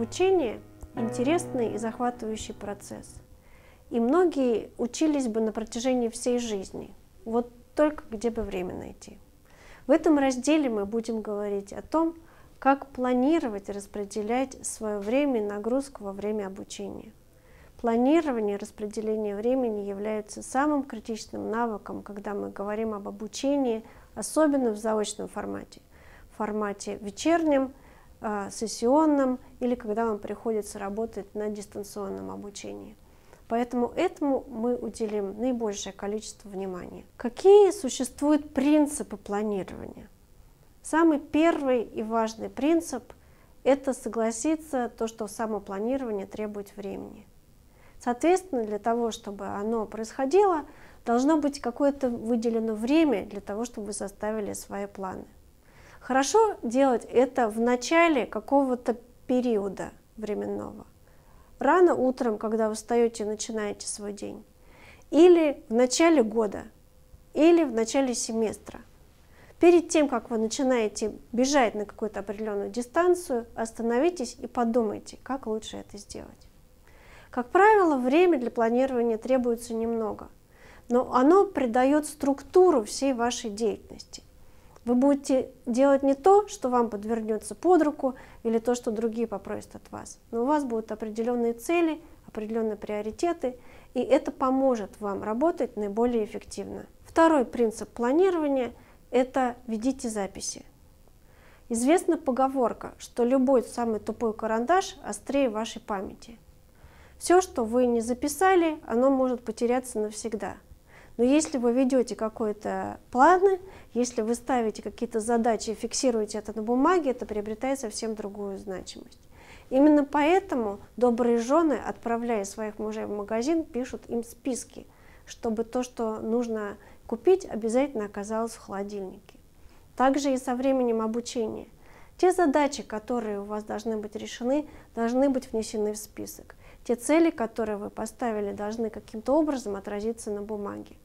Обучение – интересный и захватывающий процесс. И многие учились бы на протяжении всей жизни. Вот только где бы время найти. В этом разделе мы будем говорить о том, как планировать и распределять свое время и нагрузку во время обучения. Планирование и распределение времени являются самым критичным навыком, когда мы говорим об обучении, особенно в заочном формате. В формате вечернем, сессионном или когда вам приходится работать на дистанционном обучении. Поэтому этому мы уделим наибольшее количество внимания. Какие существуют принципы планирования? Самый первый и важный принцип – это согласиться, что самопланирование требует времени. Соответственно, для того, чтобы оно происходило, должно быть какое-то выделено время для того, чтобы вы составили свои планы. Хорошо делать это в начале какого-то периода временного. Рано утром, когда вы встаете и начинаете свой день. Или в начале года, или в начале семестра. Перед тем, как вы начинаете бежать на какую-то определенную дистанцию, остановитесь и подумайте, как лучше это сделать. Как правило, время для планирования требуется немного, но оно придает структуру всей вашей деятельности. Вы будете делать не то, что вам подвернется под руку, или то, что другие попросят от вас, но у вас будут определенные цели, определенные приоритеты, и это поможет вам работать наиболее эффективно. Второй принцип планирования – это ведите записи. Известна поговорка, что любой самый тупой карандаш острее вашей памяти. Все, что вы не записали, оно может потеряться навсегда. Но если вы ведете какой-то план, если вы ставите какие-то задачи и фиксируете это на бумаге, это приобретает совсем другую значимость. Именно поэтому добрые жены, отправляя своих мужей в магазин, пишут им списки, чтобы то, что нужно купить, обязательно оказалось в холодильнике. Также и со временем обучения. Те задачи, которые у вас должны быть решены, должны быть внесены в список. Те цели, которые вы поставили, должны каким-то образом отразиться на бумаге.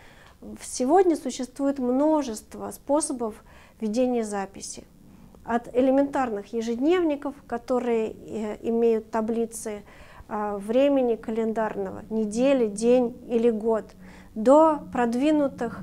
Сегодня существует множество способов ведения записи. От элементарных ежедневников, которые имеют таблицы времени календарного, недели, день или год, до продвинутых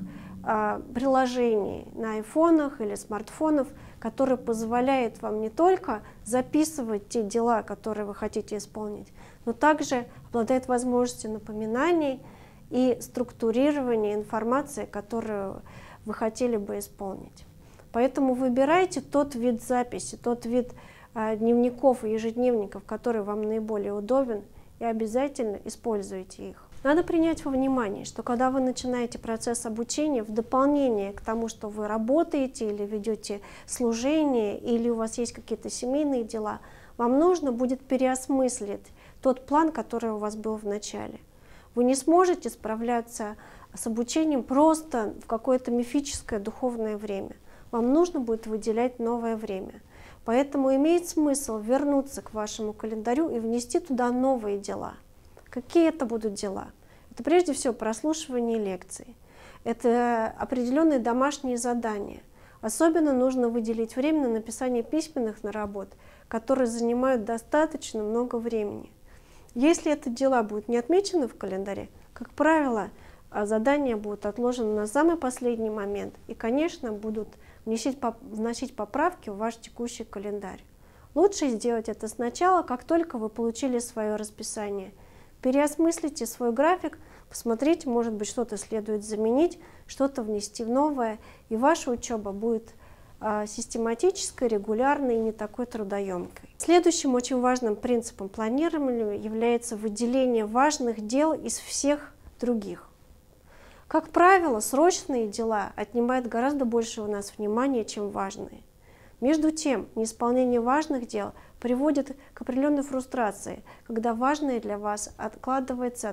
приложений на айфонах или смартфонах, которые позволяют вам не только записывать те дела, которые вы хотите исполнить, но также обладает возможностью напоминаний и структурирования информации, которую вы хотели бы исполнить. Поэтому выбирайте тот вид записи, тот вид дневников и ежедневников, который вам наиболее удобен, и обязательно используйте их. Надо принять во внимание, что когда вы начинаете процесс обучения, в дополнение к тому, что вы работаете или ведете служение, или у вас есть какие-то семейные дела, вам нужно будет переосмыслить тот план, который у вас был в начале. Вы не сможете справляться с обучением просто в какое-то мифическое духовное время. Вам нужно будет выделять новое время. Поэтому имеет смысл вернуться к вашему календарю и внести туда новые дела. Какие это будут дела? Это прежде всего прослушивание лекций. Это определенные домашние задания. Особенно нужно выделить время на написание письменных работ, которые занимают достаточно много времени. Если это дела будут не отмечены в календаре, как правило, задания будут отложены на самый последний момент и, конечно, будут вносить поправки в ваш текущий календарь. Лучше сделать это сначала, как только вы получили свое расписание. Переосмыслите свой график, посмотрите, может быть, что-то следует заменить, что-то внести в новое, и ваша учеба будет систематической, регулярной и не такой трудоемкой. Следующим очень важным принципом планирования является выделение важных дел из всех других. Как правило, срочные дела отнимают гораздо больше у нас внимания, чем важные. Между тем, неисполнение важных дел приводит к определенной фрустрации, когда важное для вас откладывается,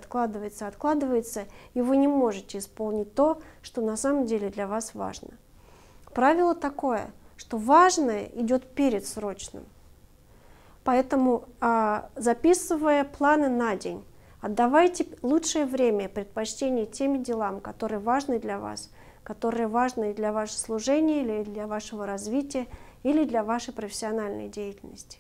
и вы не можете исполнить то, что на самом деле для вас важно. Правило такое, что важное идет перед срочным. Поэтому, записывая планы на день, отдавайте лучшее время и предпочтение тем делам, которые важны для вас, которые важны для вашего служения или для вашего развития, или для вашей профессиональной деятельности.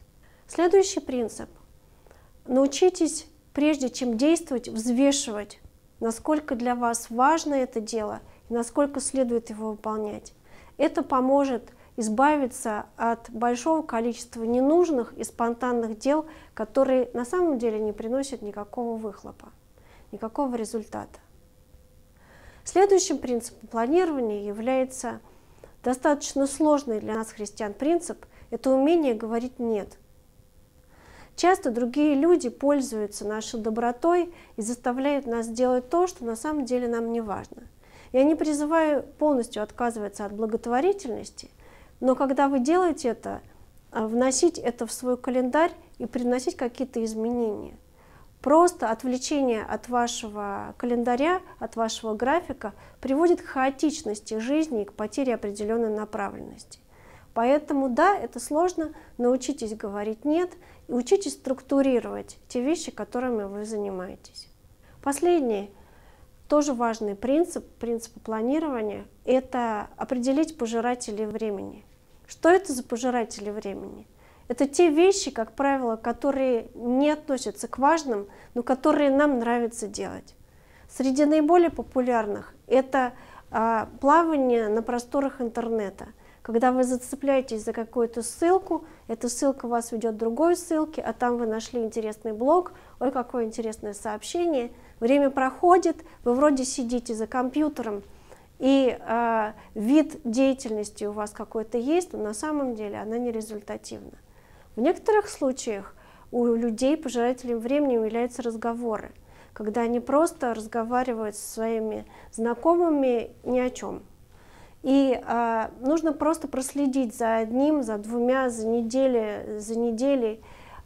Следующий принцип. Научитесь, прежде чем действовать, взвешивать, насколько для вас важно это дело и насколько следует его выполнять. Это поможет избавиться от большого количества ненужных и спонтанных дел, которые на самом деле не приносят никакого выхлопа, никакого результата. Следующим принципом планирования является достаточно сложный для нас, христиан, принцип – это умение говорить «нет». Часто другие люди пользуются нашей добротой и заставляют нас делать то, что на самом деле нам не важно. Я не призываю полностью отказываться от благотворительности, но когда вы делаете это, вносить это в свой календарь и приносить какие-то изменения. Просто отвлечение от вашего календаря, от вашего графика приводит к хаотичности жизни и к потере определенной направленности. Поэтому да, это сложно, научитесь говорить «нет» и учитесь структурировать те вещи, которыми вы занимаетесь. Последний, тоже важный принцип планирования – это определить пожирателей времени. Что это за пожиратели времени? Это те вещи, как правило, которые не относятся к важным, но которые нам нравится делать. Среди наиболее популярных – это плавание на просторах интернета. Когда вы зацепляетесь за какую-то ссылку, эта ссылка вас ведет к другой ссылке, а там вы нашли интересный блог, ой, какое интересное сообщение. Время проходит, вы вроде сидите за компьютером, и вид деятельности у вас какой-то есть, но на самом деле она не результативна. В некоторых случаях у людей пожирателем времени являются разговоры, когда они просто разговаривают со своими знакомыми ни о чем. И нужно просто проследить за одним, за двумя, за неделей,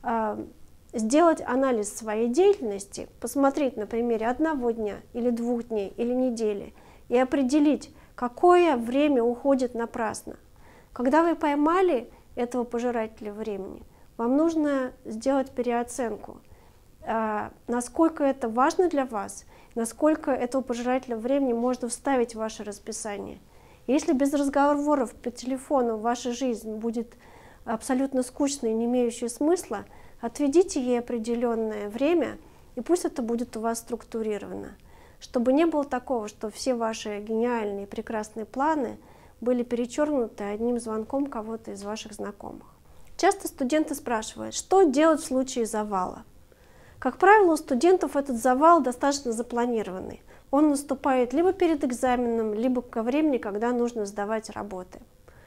сделать анализ своей деятельности, посмотреть на примере одного дня или 2 дней или недели и определить, какое время уходит напрасно. Когда вы поймали этого пожирателя времени, вам нужно сделать переоценку, насколько это важно для вас, насколько этого пожирателя времени можно вставить в ваше расписание. Если без разговоров по телефону ваша жизнь будет абсолютно скучной и не имеющей смысла, отведите ей определенное время, и пусть это будет у вас структурировано, чтобы не было такого, что все ваши гениальные, прекрасные планы были перечеркнуты одним звонком кого-то из ваших знакомых. Часто студенты спрашивают, что делать в случае завала. Как правило, у студентов этот завал достаточно запланированный. Он наступает либо перед экзаменом, либо ко времени, когда нужно сдавать работы.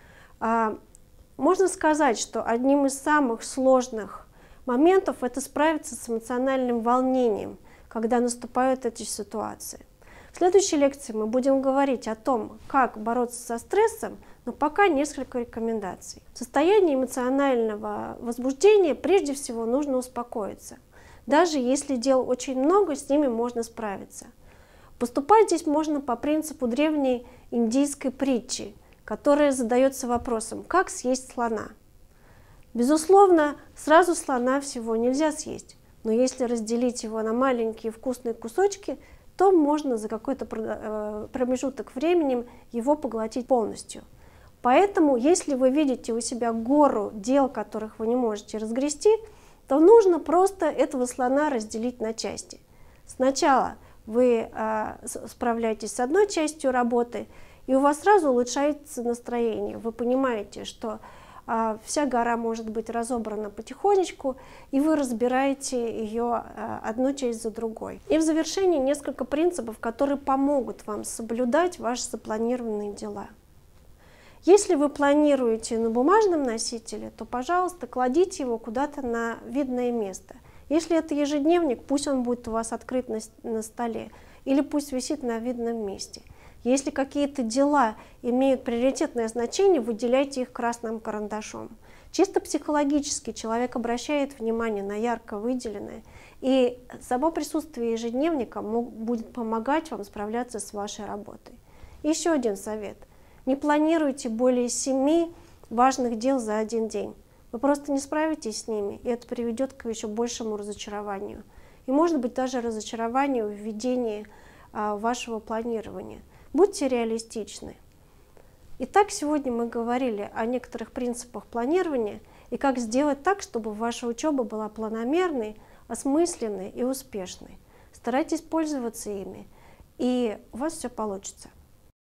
Можно сказать, что одним из самых сложных моментов это справиться с эмоциональным волнением, когда наступают эти ситуации. В следующей лекции мы будем говорить о том, как бороться со стрессом, но пока несколько рекомендаций. В состоянии эмоционального возбуждения прежде всего нужно успокоиться. Даже если дел очень много, с ними можно справиться. Поступать здесь можно по принципу древней индийской притчи, которая задается вопросом, как съесть слона. Безусловно, сразу слона всего нельзя съесть, но если разделить его на маленькие вкусные кусочки, то можно за какой-то промежуток времени его поглотить полностью. Поэтому, если вы видите у себя гору дел, которых вы не можете разгрести, то нужно просто этого слона разделить на части. Сначала вы справляетесь с одной частью работы, и у вас сразу улучшается настроение. Вы понимаете, что вся гора может быть разобрана потихонечку, и вы разбираете ее одну часть за другой. И в завершении несколько принципов, которые помогут вам соблюдать ваши запланированные дела. Если вы планируете на бумажном носителе, то, пожалуйста, кладите его куда-то на видное место. Если это ежедневник, пусть он будет у вас открыт на столе, или пусть висит на видном месте. Если какие-то дела имеют приоритетное значение, выделяйте их красным карандашом. Чисто психологически человек обращает внимание на ярко выделенное, и само присутствие ежедневника будет помогать вам справляться с вашей работой. Еще один совет. Не планируйте более 7 важных дел за один день. Вы просто не справитесь с ними, и это приведет к еще большему разочарованию. И может быть даже разочарованию в ведении вашего планирования. Будьте реалистичны. Итак, сегодня мы говорили о некоторых принципах планирования и как сделать так, чтобы ваша учеба была планомерной, осмысленной и успешной. Старайтесь пользоваться ими, и у вас все получится.